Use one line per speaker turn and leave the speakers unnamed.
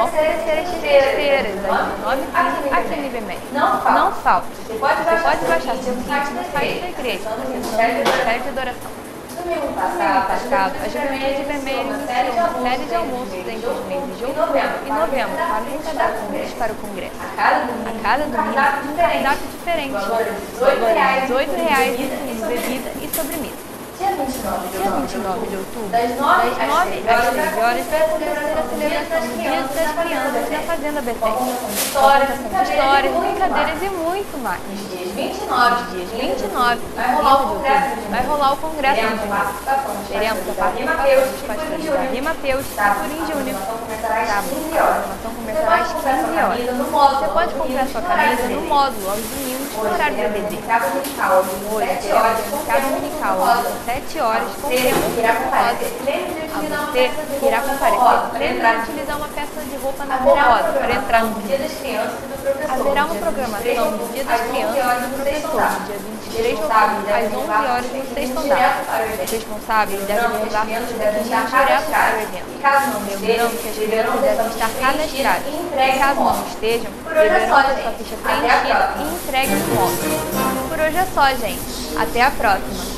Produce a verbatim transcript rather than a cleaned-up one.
Vão oferecer as sextas-feiras, das nove e quinze, aqui no IBMEC. Não falta. Você pode baixar seu kit no site da igreja, acessando o Ministério de Adoração. No ano passado, a Juventude Vermelha iniciou uma série de almoços entre os meses de outubro e novembro para arrecadar fundos para o Congresso. A cada domingo, um cardápio diferente, valores dezoito reais, incluindo bebida e sobremesa. Dia vinte e nove de outubro, das nove às treze horas, vai acontecer a celebração do Dia das Crianças na Fazenda Bethel. Histórias, histórias, brincadeiras e muito mais. Nos dias vinte e nove, dias vinte e nove e trinta de outubro, vai rolar o Congresso de Júnior. Teremos a participação dos pastores Davi Mateus e Turim Júnior. Sábado, a programação começará às quinze horas. Você pode comprar sua camisa no módulo aos domingos no horário do E B D. Hoje teremos a casa dominical às sete horas com o tema rosa. A você que irá comparecer, lembre de utilizar uma peça de roupa na cor rosa para entrar no dia das crianças e do professor. Haverá uma programação do Dia das Crianças e do professor, no dia vinte e três de outubro, às onze horas, no sexto andar. Os responsáveis devem levar seus pequeninos direto para o evento. Lembrando que as crianças devem estar cadastradas. Caso não estejam, deverão ter sua ficha preenchida e entregue no módulo. Por hoje é só, gente. Até a próxima!